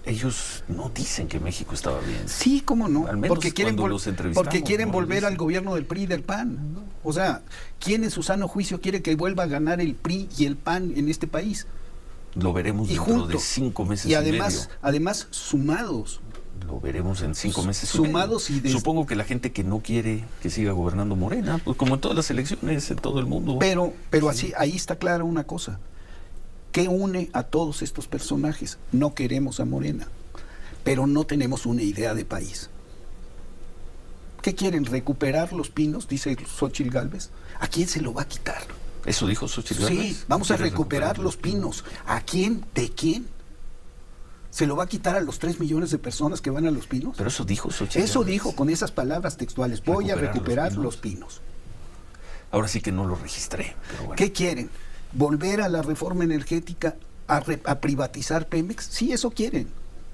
Ellos no dicen que México estaba bien. Sí, cómo no, Al menos porque cuando los entrevistamos, porque quieren no volver lo al dicen. gobierno del PRI y del PAN. O sea, ¿quién en su sano juicio quiere que vuelva a ganar el PRI y el PAN en este país? Lo veremos Y dentro de juntos. 5 meses Y y además, medio. además sumados. Lo veremos en 5 meses Sumados y y medio. Supongo que la gente que no quiere que siga gobernando Morena, pues como en todas las elecciones, en todo el mundo. Pero así, ahí está clara una cosa. ¿Qué une a todos estos personajes? No queremos a Morena, pero no tenemos una idea de país. ¿Qué quieren? ¿Recuperar los pinos? Dice Xóchitl Gálvez. ¿A quién se lo va a quitar? ¿Eso dijo Xóchitl Gálvez? Sí, vamos a ¿Quiere recuperar los pinos. ¿A quién? ¿De quién? ¿Se lo va a quitar a los 3 millones de personas que van a los pinos? Pero eso dijo Xóchitl Eso Gálvez. dijo con esas palabras textuales. Voy a recuperar los pinos. Ahora sí que no lo registré, pero bueno. ¿Qué quieren? ¿Volver a la reforma energética, a privatizar Pemex? Sí, eso quieren.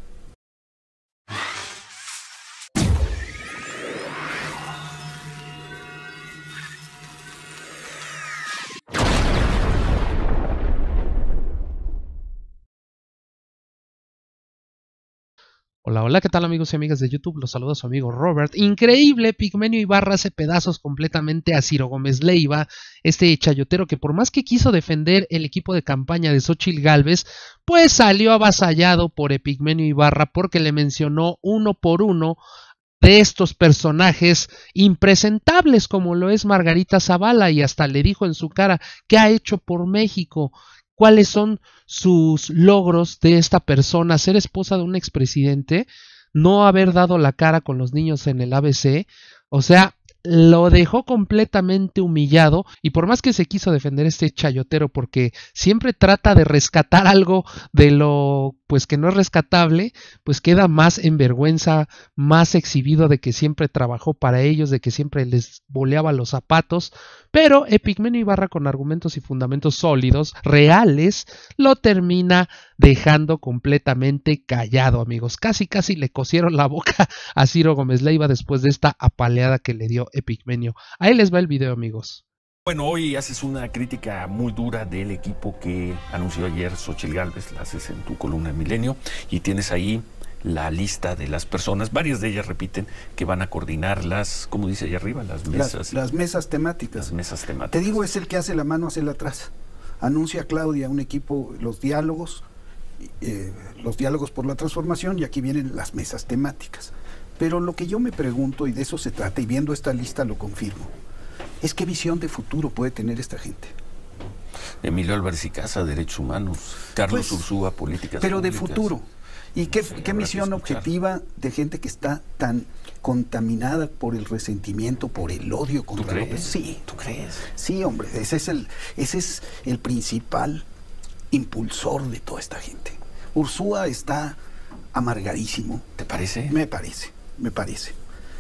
Hola, hola, ¿qué tal amigos y amigas de YouTube? Los saluda su amigo Robert. Increíble, Epigmenio Ibarra hace pedazos completamente a Ciro Gómez Leiva, este chayotero que por más que quiso defender el equipo de campaña de Xóchitl Gálvez, pues salió avasallado por Epigmenio Ibarra porque le mencionó uno por uno de estos personajes impresentables como lo es Margarita Zavala y hasta le dijo en su cara qué ha hecho por México. ¿Cuáles son sus logros de esta persona? Ser esposa de un expresidente, no haber dado la cara con los niños en el ABC, o sea, lo dejó completamente humillado y por más que se quiso defender este chayotero porque siempre trata de rescatar algo de lo pues que no es rescatable, pues queda más en vergüenza, más exhibido de que siempre trabajó para ellos, de que siempre les boleaba los zapatos, pero Epigmenio Ibarra con argumentos y fundamentos sólidos, reales, lo termina dejando completamente callado, amigos. Casi le cosieron la boca a Ciro Gómez Leiva después de esta apaleada que le dio Epigmenio. Ahí les va el video, amigos. Bueno, hoy haces una crítica muy dura del equipo que anunció ayer Xóchitl Gálvez, la haces en tu columna Milenio, y tienes ahí la lista de las personas, varias de ellas repiten, que van a coordinar las, ¿cómo dice ahí arriba? Las mesas. Las mesas temáticas. Las mesas temáticas. Te digo, es el que hace la mano hacia el atrás. Anuncia Claudia un equipo, los diálogos por la transformación, y aquí vienen las mesas temáticas. Pero lo que yo me pregunto, y de eso se trata, y viendo esta lista lo confirmo, es qué visión de futuro puede tener esta gente. Emilio Álvarez y Casa, Derechos Humanos, Carlos Pues, Ursúa, Políticas pero Públicas. de futuro. ¿Y qué misión objetiva de gente que está tan contaminada por el resentimiento, por el odio contra López? Sí. ¿Tú crees? Sí, hombre, ese es el principal impulsor de toda esta gente. Ursúa está amargadísimo. ¿Te parece? Me parece.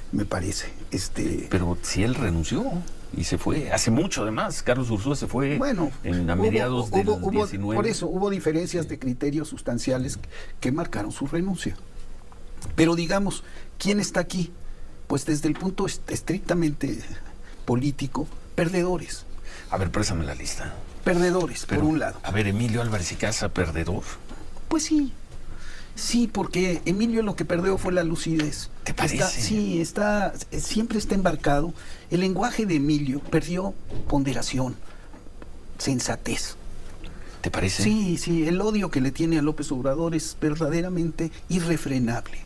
Pero si él renunció y se fue, hace mucho además, Carlos Ursúa se fue a mediados del 19. Por eso hubo diferencias de criterios sustanciales que marcaron su renuncia. Pero digamos, ¿quién está aquí? Pues desde el punto estrictamente político, perdedores. A ver, préstame la lista. Perdedores, Pero, por un lado. A ver, Emilio Álvarez y Casa, perdedor. Pues sí. Sí, porque Emilio lo que perdió fue la lucidez. ¿Te parece? Siempre está embarcado. El lenguaje de Emilio perdió ponderación, sensatez. ¿Te parece? Sí, el odio que le tiene a López Obrador es verdaderamente irrefrenable.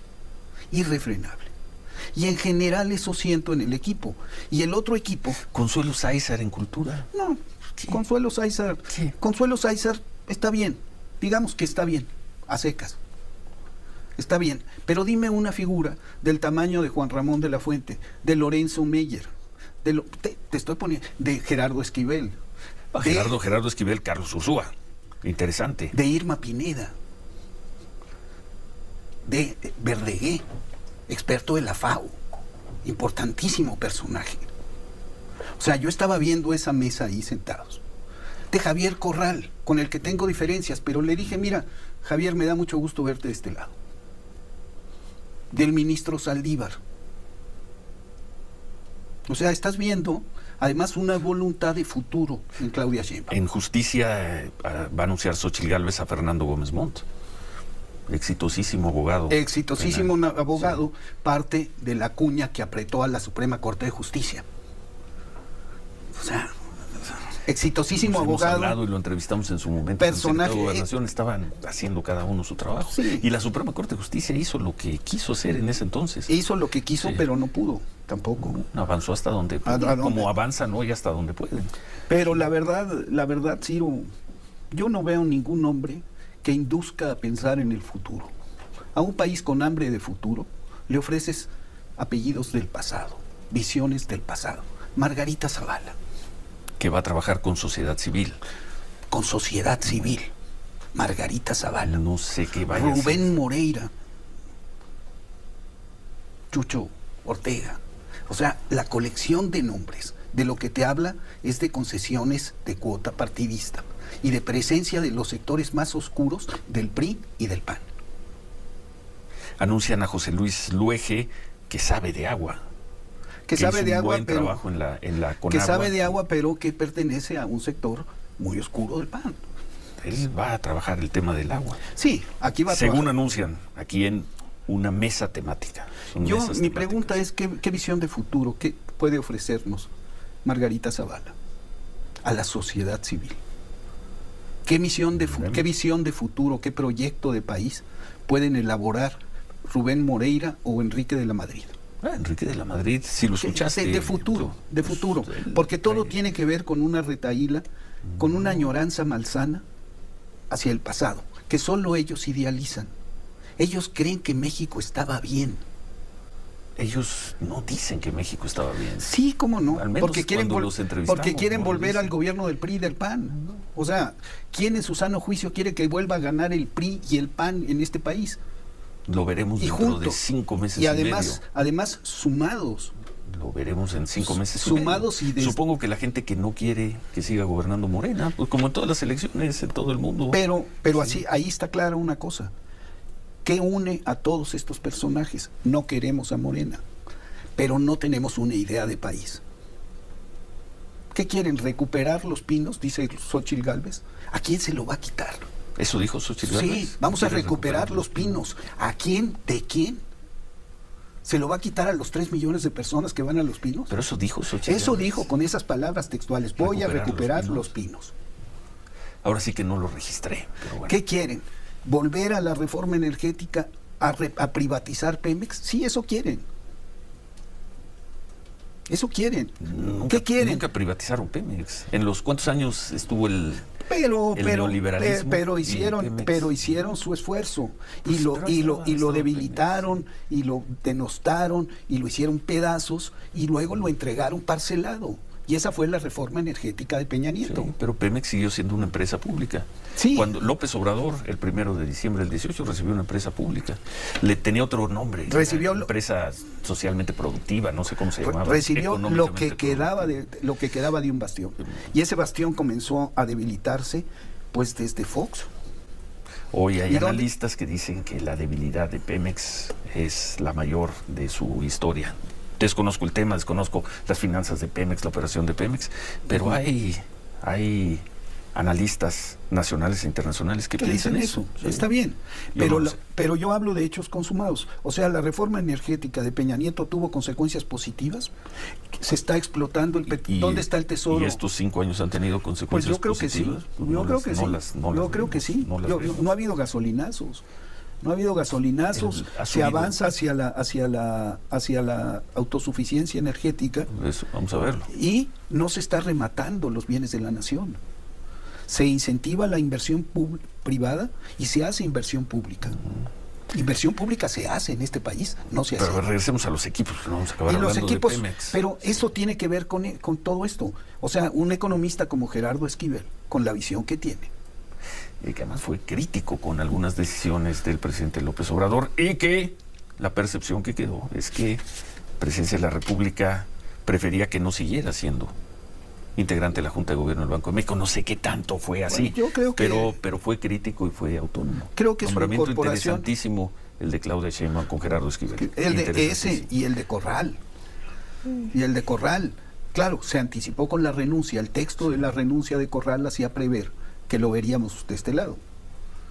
Y en general eso siento en el equipo. Y el otro equipo... Consuelo Sáizar en Cultura. No, ¿qué? Consuelo Sáizar. ¿Qué? Consuelo Sáizar está bien. Digamos que está bien, a secas. Está bien, pero dime una figura del tamaño de Juan Ramón de la Fuente, de Lorenzo Meyer, te estoy poniendo, de Gerardo Esquivel. Gerardo Esquivel, Carlos Ursúa. Interesante. De Irma Pineda. De Verdegué, experto de la FAO. Importantísimo personaje. O sea, yo estaba viendo esa mesa ahí sentados. De Javier Corral, con el que tengo diferencias, pero le dije, mira, Javier, me da mucho gusto verte de este lado. Del ministro Saldívar. O sea, estás viendo además una voluntad de futuro en Claudia Sheinbaum. En Justicia va a anunciar Xóchitl Gálvez a Fernando Gómez Montt. exitosísimo abogado. Exitosísimo penal. abogado, parte de la cuña que apretó a la Suprema Corte de Justicia. O sea, exitosísimo Nos hemos abogado. hablado y lo entrevistamos en su momento. Personaje. En el Gobernación estaban haciendo cada uno su trabajo. Sí. Y la Suprema Corte de Justicia hizo lo que quiso hacer en ese entonces. Hizo lo que quiso, Sí. pero no pudo, tampoco. Avanzó hasta donde pudo. dónde? Como avanzan hoy hasta donde pueden. Pero la verdad, Ciro, yo no veo ningún hombre que induzca a pensar en el futuro. A un país con hambre de futuro le ofreces apellidos del pasado, visiones del pasado. Margarita Zavala, Que va a trabajar con sociedad civil. con sociedad civil. Margarita Zavala. No sé qué vaya a hacer. Rubén Moreira. Chucho Ortega. O sea, la colección de nombres de lo que te habla es de concesiones de cuota partidista y de presencia de los sectores más oscuros del PRI y del PAN. Anuncian a José Luis Luege, que sabe de agua. Que sabe hizo de un agua, buen pero trabajo en la que Conagua. sabe de agua, pero que pertenece a un sector muy oscuro del PAN. Él va a trabajar el tema del agua. Sí, aquí va a Según trabajar. anuncian, aquí en una mesa temática. Son Yo, mesas mi temáticas. pregunta es, ¿qué visión de futuro, qué puede ofrecernos Margarita Zavala a la sociedad civil? ¿Qué visión de futuro, qué proyecto de país pueden elaborar Rubén Moreira o Enrique de la Madrid? Enrique de la Madrid, si lo escuchaste. De futuro, porque todo tiene que ver con una retahíla, con una añoranza malsana hacia el pasado, que solo ellos idealizan. Ellos creen que México estaba bien. Ellos no dicen que México estaba bien. Sí, cómo no, Al menos porque quieren, cuando los entrevistamos, porque quieren no lo volver dicen. al gobierno del PRI y del PAN. O sea, ¿quién en su sano juicio quiere que vuelva a ganar el PRI y el PAN en este país? Lo veremos Y dentro de juntos. 5 meses Y además, medio. además sumados. Lo veremos en 5 meses Sumados y medio. Supongo que la gente que no quiere que siga gobernando Morena, pues como en todas las elecciones, en todo el mundo. Pero así, ahí está clara una cosa. ¿Qué une a todos estos personajes? No queremos a Morena, pero no tenemos una idea de país. ¿Qué quieren? ¿Recuperar los pinos? Dice Xóchitl Gálvez. ¿A quién se lo va a quitar? Eso dijo Xóchitl Gálvez. Sí, vamos a ¿Quiere recuperar los pinos. ¿A quién? ¿De quién? ¿Se lo va a quitar a los 3 millones de personas que van a los pinos? Pero eso dijo Xóchitl Eso Gálvez. dijo con esas palabras textuales. Voy a recuperar los pinos. Ahora sí que no lo registré. Pero bueno. ¿Qué quieren? ¿Volver a la reforma energética, a privatizar Pemex? Sí, eso quieren. Eso quieren. ¿Qué quieren? Nunca privatizaron Pemex. ¿En los cuántos años estuvo el neoliberalismo? Pero hicieron su esfuerzo y lo debilitaron y lo denostaron y lo hicieron pedazos y luego lo entregaron parcelado. Y esa fue la reforma energética de Peña Nieto. Sí, pero Pemex siguió siendo una empresa pública. Sí. Cuando López Obrador, el 1 de diciembre del 18, recibió una empresa pública. Le tenía otro nombre. Recibió una empresa socialmente productiva, no sé cómo se llamaba. Recibió lo que quedaba de un bastión. Y ese bastión comenzó a debilitarse pues desde Fox. Hoy hay analistas que dicen que la debilidad de Pemex es la mayor de su historia. Desconozco el tema, desconozco las finanzas de Pemex, la operación de Pemex, pero hay analistas nacionales e internacionales que piensan eso. Sí. Está bien, pero yo hablo de hechos consumados. O sea, la reforma energética de Peña Nieto tuvo consecuencias positivas. Se está explotando ¿dónde está el tesoro? ¿Y estos 5 años han tenido consecuencias positivas? Pues yo creo que sí. Yo creo que sí. No ha habido gasolinazos. No ha habido gasolinazos, se avanza hacia la autosuficiencia energética. Eso, vamos a verlo. Y no se está rematando los bienes de la nación. Se incentiva la inversión privada y se hace inversión pública. Inversión pública se hace en este país, no se hace. Pero regresemos a los equipos, no vamos a acabar hablando de Pemex. Pero eso tiene que ver con todo esto. O sea, un economista como Gerardo Esquivel, con la visión que tiene, y que además fue crítico con algunas decisiones del presidente López Obrador, y que la percepción que quedó es que la Presidencia de la República prefería que no siguiera siendo integrante de la Junta de Gobierno del Banco de México. No sé qué tanto fue así, bueno, yo creo que, pero fue crítico y fue autónomo. Creo que nombramiento su incorporación, interesantísimo el de Claudia Sheinbaum con Gerardo Esquivel. El de ese y el de Corral. Y el de Corral, claro, se anticipó con la renuncia. El texto de la renuncia de Corral hacía prever que lo veríamos de este lado.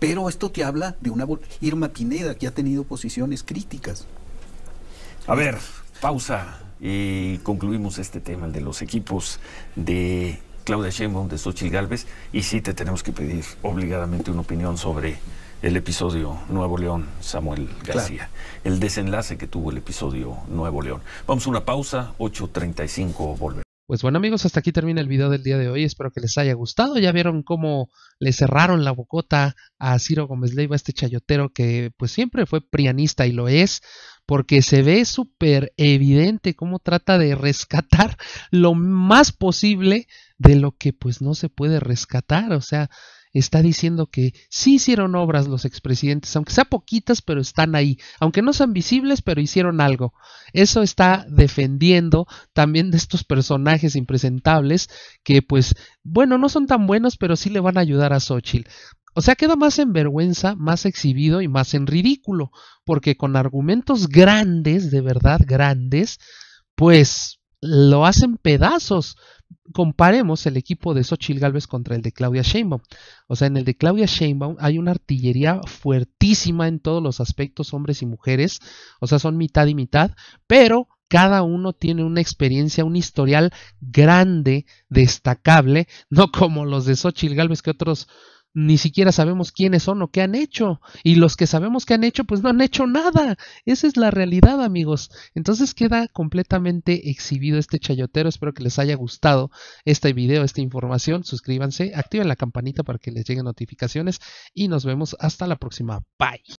Pero esto te habla de una Irma Pineda, que ha tenido posiciones críticas. A ver, pausa y concluimos este tema, el de los equipos de Claudia Sheinbaum, de Xóchitl Gálvez, y sí te tenemos que pedir obligadamente una opinión sobre el episodio Nuevo León, Samuel García. Claro. El desenlace que tuvo el episodio Nuevo León. Vamos a una pausa, 8:35, volvemos. Pues bueno, amigos, hasta aquí termina el video del día de hoy. Espero que les haya gustado. Ya vieron cómo le cerraron la bocota a Ciro Gómez Leiva, este chayotero que pues siempre fue prianista, y lo es, porque se ve súper evidente cómo trata de rescatar lo más posible de lo que pues no se puede rescatar. O sea, está diciendo que sí hicieron obras los expresidentes, aunque sean poquitas, pero están ahí, aunque no sean visibles, pero hicieron algo. Eso está defendiendo también de estos personajes impresentables que pues, bueno, no son tan buenos, pero sí le van a ayudar a Xóchitl. O sea, queda más en vergüenza, más exhibido y más en ridículo, porque con argumentos grandes, de verdad grandes, pues lo hacen pedazos. Comparemos el equipo de Xóchitl Gálvez contra el de Claudia Sheinbaum. O sea, en el de Claudia Sheinbaum hay una artillería fuertísima en todos los aspectos, hombres y mujeres. O sea, son mitad y mitad, pero cada uno tiene una experiencia, un historial grande, destacable, no como los de Xóchitl Gálvez, que otros ni siquiera sabemos quiénes son o qué han hecho, y los que sabemos que han hecho pues no han hecho nada. Esa es la realidad, amigos. Entonces queda completamente exhibido este chayotero. Espero que les haya gustado este video, esta información. Suscríbanse, activen la campanita para que les lleguen notificaciones y nos vemos hasta la próxima. Bye.